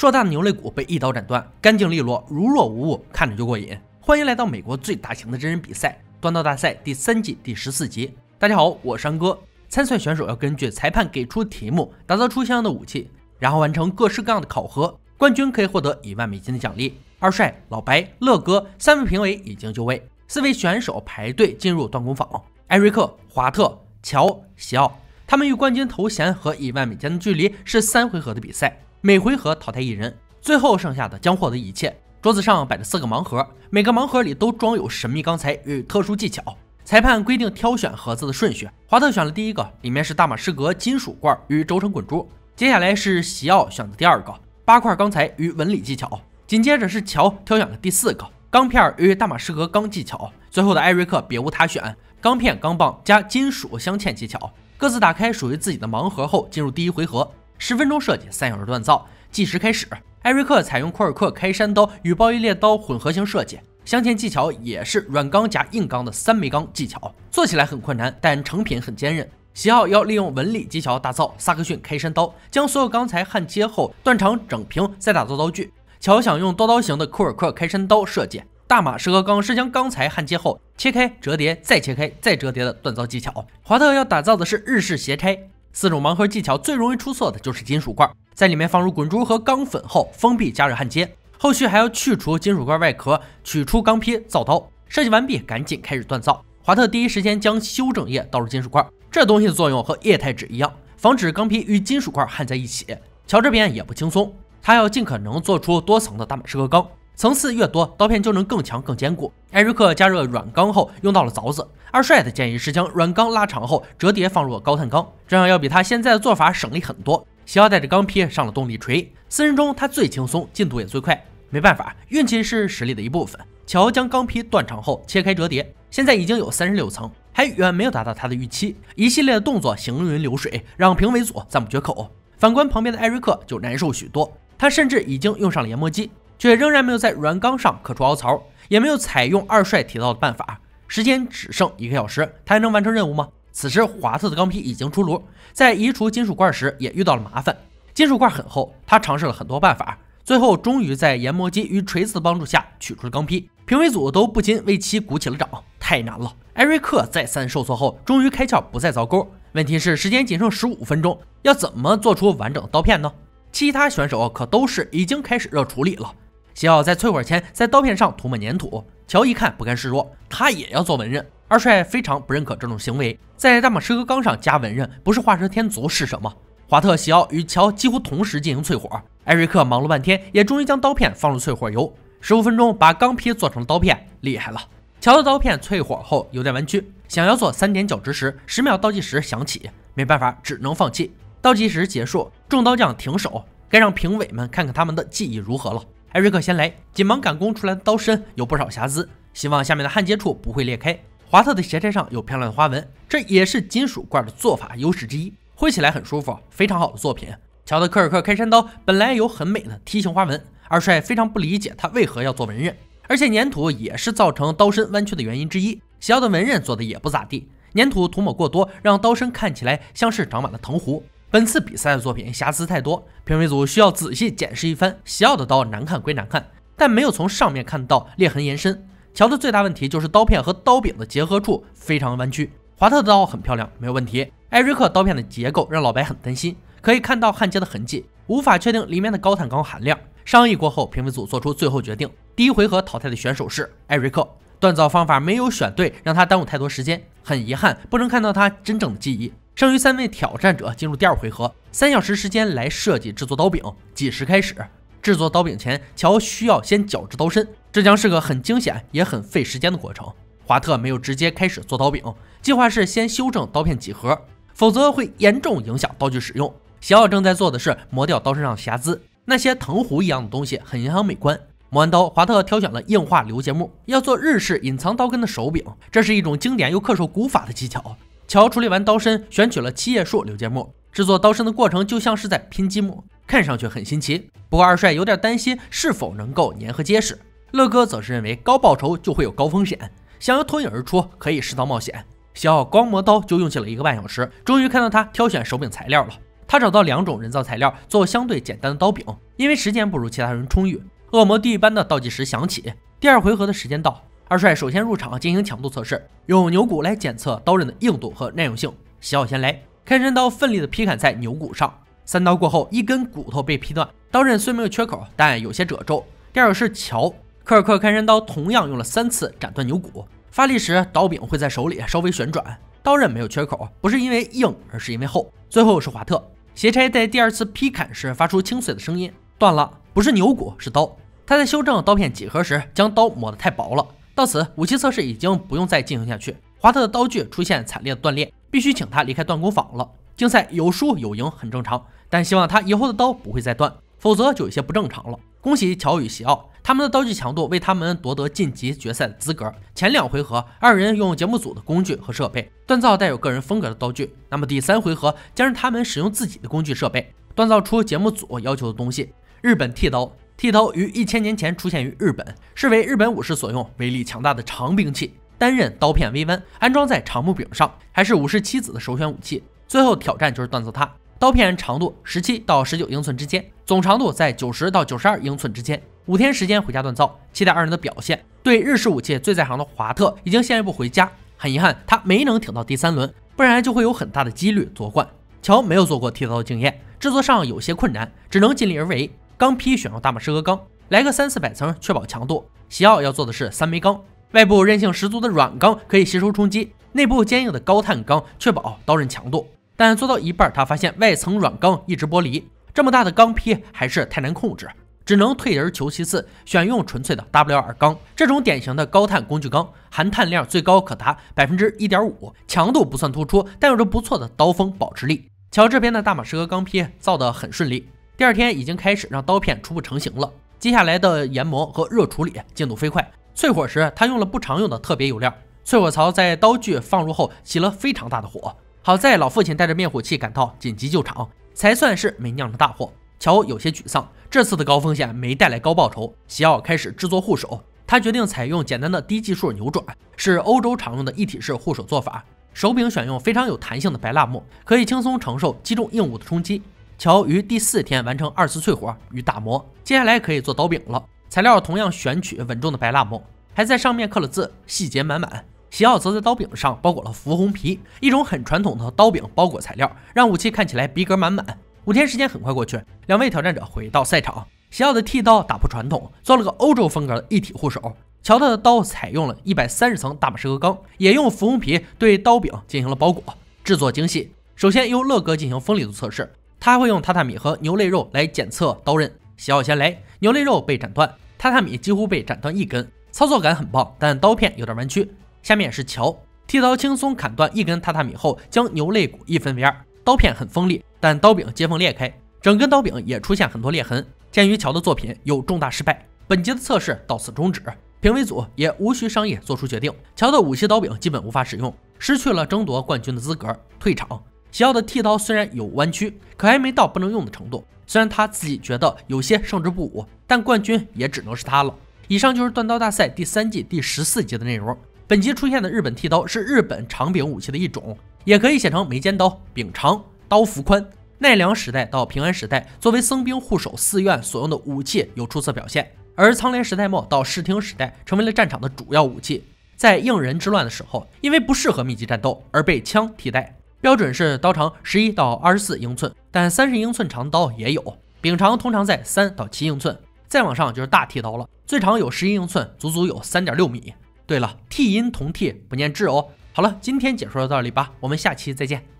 硕大的牛肋骨被一刀斩断，干净利落，如若无物，看着就过瘾。欢迎来到美国最大型的真人比赛——锻刀大赛第3季第14集。大家好，我是安哥。参赛选手要根据裁判给出的题目，打造出相应的武器，然后完成各式各样的考核。冠军可以获得1万美金的奖励。二帅、老白、乐哥3位评委已经就位，4位选手排队进入锻工坊。艾瑞克、华特、乔、西奥，他们与冠军头衔和1万美金的距离是3回合的比赛，每回合淘汰1人，最后剩下的将获得一切。桌子上摆着4个盲盒，每个盲盒里都装有神秘钢材与特殊技巧。裁判规定挑选盒子的顺序，华特选了第1个，里面是大马士革金属罐与轴承滚珠。接下来是西奥选的第2个，8块钢材与纹理技巧。紧接着是乔挑选了第4个，钢片与大马士革钢技巧。最后的艾瑞克别无他选，钢片、钢棒加金属镶嵌技巧。各自打开属于自己的盲盒后，进入第1回合。10分钟设计，3小时锻造，计时开始。艾瑞克采用库尔克开山刀与暴力猎刀混合型设计，镶嵌技巧也是软钢加硬钢的3枚钢技巧，做起来很困难，但成品很坚韧。西奥要利用纹理技巧打造萨克逊开山刀，将所有钢材焊接后断长整平，再打造刀具。乔想用多刀型的库尔克开山刀设计，大马士革钢是将钢材焊接后切开、折叠、再切开、再折叠的锻造技巧。华特要打造的是日式斜拆。4种盲盒技巧最容易出错的就是金属罐，在里面放入滚珠和钢粉后封闭加热焊接，后续还要去除金属罐外壳，取出钢坯造刀。设计完毕，赶紧开始锻造。华特第一时间将修整液倒入金属罐，这东西的作用和液态纸一样，防止钢坯与金属罐焊在一起。乔这边也不轻松，他要尽可能做出多层的大马士革钢，层次越多，刀片就能更强更坚固。艾瑞克加热软钢后用到了凿子，二帅的建议是将软钢拉长后折叠放入高碳钢，这样要比他现在的做法省力很多。西奥带着钢坯上了动力锤，4人中他最轻松，进度也最快。没办法，运气是实力的一部分。乔将钢坯断长后切开折叠，现在已经有36层，还远没有达到他的预期。一系列的动作行云流水，让评委组赞不绝口。反观旁边的艾瑞克就难受许多，他甚至已经用上了研磨机，却仍然没有在软钢上刻出凹槽，也没有采用二帅提到的办法。时间只剩1个小时，他还能完成任务吗？此时华特的钢坯已经出炉，在移除金属罐时也遇到了麻烦。金属罐很厚，他尝试了很多办法，最后终于在研磨机与锤子的帮助下取出了钢坯。评委组都不禁为其鼓起了掌，太难了。艾瑞克再三受挫后，终于开窍不再凿钩。问题是时间仅剩15分钟，要怎么做出完整的刀片呢？其他选手可都是已经开始热处理了。西奥在淬火前在刀片上涂抹粘土，乔一看不甘示弱，他也要做纹刃。二帅非常不认可这种行为，在大马士革钢上加纹刃不是画蛇添足是什么？华特、西奥与乔几乎同时进行淬火，艾瑞克忙了半天，也终于将刀片放入淬火油，15分钟把钢坯做成了刀片，厉害了。乔的刀片淬火后有点弯曲，想要做3点角直时，10秒倒计时响起，没办法，只能放弃。倒计时结束，众刀匠停手，该让评委们看看他们的技艺如何了。艾瑞克先来，紧忙赶工出来的刀身有不少瑕疵，希望下面的焊接处不会裂开。华特的斜拆上有漂亮的花纹，这也是金属罐的做法优势之一，挥起来很舒服，非常好的作品。乔的科尔克开山刀本来有很美的梯形花纹，二帅非常不理解他为何要做纹刃，而且粘土也是造成刀身弯曲的原因之一。西奥的纹刃做的也不咋地，粘土涂抹过多，让刀身看起来像是长满了藤壶。本次比赛的作品瑕疵太多，评委组需要仔细检视一番。西奥的刀难看归难看，但没有从上面看到裂痕延伸。乔的最大问题就是刀片和刀柄的结合处非常弯曲。华特的刀很漂亮，没有问题。艾瑞克刀片的结构让老白很担心，可以看到焊接的痕迹，无法确定里面的高碳钢含量。商议过后，评委组做出最后决定，第1回合淘汰的选手是艾瑞克。锻造方法没有选对，让他耽误太多时间，很遗憾不能看到他真正的技艺。剩余3位挑战者进入第2回合，3小时时间来设计制作刀柄，计时开始。制作刀柄前，乔需要先绞制刀身，这将是个很惊险也很费时间的过程。华特没有直接开始做刀柄，计划是先修正刀片几何，否则会严重影响刀具使用。西奥正在做的是磨掉刀身上的瑕疵，那些藤壶一样的东西很影响美观。磨完刀，华特挑选了硬化流节木，要做日式隐藏刀根的手柄，这是一种经典又恪守古法的技巧。乔处理完刀身，选取了7叶树流节木，制作刀身的过程就像是在拼积木，看上去很新奇。不过二帅有点担心是否能够粘合结实。乐哥则是认为高报酬就会有高风险，想要脱颖而出可以适当冒险。西奥光磨刀就用起了1个半小时，终于看到他挑选手柄材料了。 他找到2种人造材料做相对简单的刀柄，因为时间不如其他人充裕，恶魔第一般的倒计时响起，第2回合的时间到。二帅首先入场进行强度测试，用牛骨来检测刀刃的硬度和耐用性。喜好先来，开山刀奋力的劈砍在牛骨上，3刀过后，一根骨头被劈断，刀刃虽没有缺口，但有些褶皱。第2个是乔，科尔克开山刀同样用了3次斩断牛骨，发力时刀柄会在手里稍微旋转，刀刃没有缺口，不是因为硬，而是因为厚。最后是华特，斜拆在第2次劈砍时发出清脆的声音，断了，不是牛骨，是刀。他在修正刀片几何时，将刀磨得太薄了。到此，武器测试已经不用再进行下去。华特的刀具出现惨烈的断裂，必须请他离开锻工坊了。竞赛有输有赢很正常，但希望他以后的刀不会再断，否则就有些不正常了。恭喜乔与西奥，他们的刀具强度为他们夺得晋级决赛的资格。前2回合，2人用节目组的工具和设备锻造带有个人风格的刀具，那么第3回合将让他们使用自己的工具设备锻造出节目组要求的东西。日本剃刀，剃刀于1000年前出现于日本，是为日本武士所用，威力强大的长兵器，单刃刀片微弯，安装在长木柄上，还是武士妻子的首选武器。最后挑战就是锻造它。刀片长度17到19英寸之间，总长度在90到92英寸之间。5天时间回家锻造，期待2人的表现。对日式武器最在行的华特已经先一步回家，很遗憾他没能挺到第3轮，不然就会有很大的几率夺冠。乔没有做过剃刀的经验，制作上有些困难，只能尽力而为。钢坯选用大马士革钢，来个300-400层确保强度。西奥要做的是3枚钢，外部韧性十足的软钢可以吸收冲击，内部坚硬的高碳钢确保刀刃强度。但做到一半，他发现外层软钢一直剥离，这么大的钢坯还是太难控制，只能退而求其次，选用纯粹的 WR 钢。这种典型的高碳工具钢，含碳量最高可达 1.5%， 强度不算突出，但有着不错的刀锋保持力。乔这边的大马士革钢坯造得很顺利，第2天已经开始让刀片初步成型了。接下来的研磨和热处理进度飞快，淬火时他用了不常用的特别油料，淬火槽在刀具放入后起了非常大的火。好在老父亲带着灭火器赶到，紧急救场，才算是没酿成大祸。乔有些沮丧，这次的高风险没带来高报酬。西奥开始制作护手，他决定采用简单的低技术扭转，是欧洲常用的一体式护手做法。手柄选用非常有弹性的白蜡木，可以轻松承受击中硬物的冲击。乔于第4天完成2次淬火与打磨，接下来可以做刀柄了。材料同样选取稳重的白蜡木，还在上面刻了字，细节满满。西奥则在刀柄上包裹了浮红皮，一种很传统的刀柄包裹材料，让武器看起来逼格满满。5天时间很快过去，2位挑战者回到赛场。西奥的剃刀打破传统，做了个欧洲风格的一体护手。乔特的刀采用了130层大马士革钢，也用浮红皮对刀柄进行了包裹，制作精细。首先由乐哥进行锋利度测试，他会用榻榻米和牛肋肉来检测刀刃。西奥先来，牛肋肉被斩断，榻榻米几乎被斩断1根，操作感很棒，但刀片有点弯曲。下面是乔，剃刀轻松砍断1根榻榻米后，将牛肋骨一分为2，刀片很锋利，但刀柄接缝裂开，整根刀柄也出现很多裂痕。鉴于乔的作品有重大失败，本集的测试到此终止，评委组也无需商议做出决定。乔的武器刀柄基本无法使用，失去了争夺冠军的资格，退场。西奥的剃刀虽然有弯曲，可还没到不能用的程度。虽然他自己觉得有些胜之不武，但冠军也只能是他了。以上就是锻刀大赛第3季第14集的内容。本集出现的日本剃刀是日本长柄武器的一种，也可以写成眉尖刀、柄长、刀幅宽。奈良时代到平安时代，作为僧兵护守寺院所用的武器有出色表现，而苍莲时代末到室町时代成为了战场的主要武器。在应仁之乱的时候，因为不适合密集战斗而被枪替代。标准是刀长11到24英寸，但30英寸长刀也有。柄长通常在3到7英寸，再往上就是大剃刀了，最长有11英寸，足足有3.6米。对了，剃阴同剃不念制哦。好了，今天解说到这里吧，我们下期再见。